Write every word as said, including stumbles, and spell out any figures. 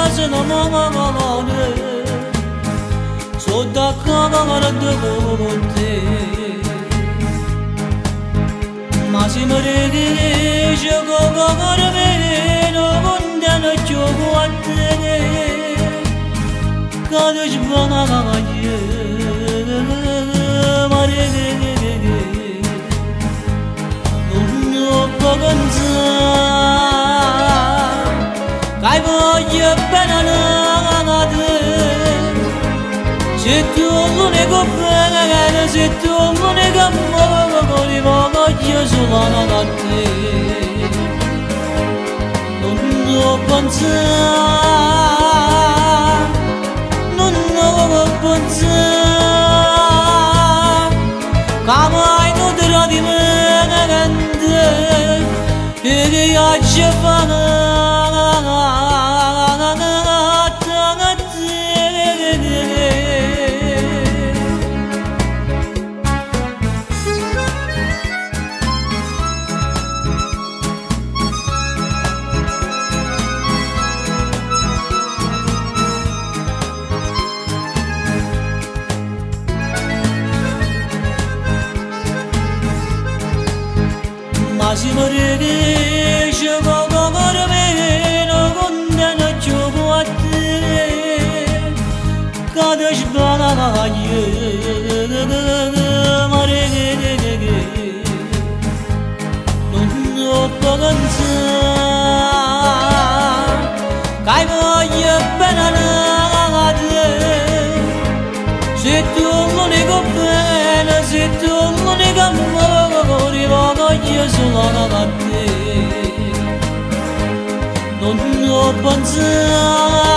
yazın amanı Sodakkalara döküldü Masimere şokogar ben ogundan çok attı Kadıç bana ayım arı Onu bakınca Kayboyup ben anladım Zittuğlu ne kopar Zittuğlu ne kapar Bana yazılan anladım Onu bakınca Onu bakınca Kamaynudur adımın Ege acıbana Masimere şokogar ben ogundan çok attı Kadıç bana ayım arı Onu bakınca Kayboyup ben anladım Zittuğlu ne kopar Zittuğlu ne kapar Bana yazılan anladım Onu bakınca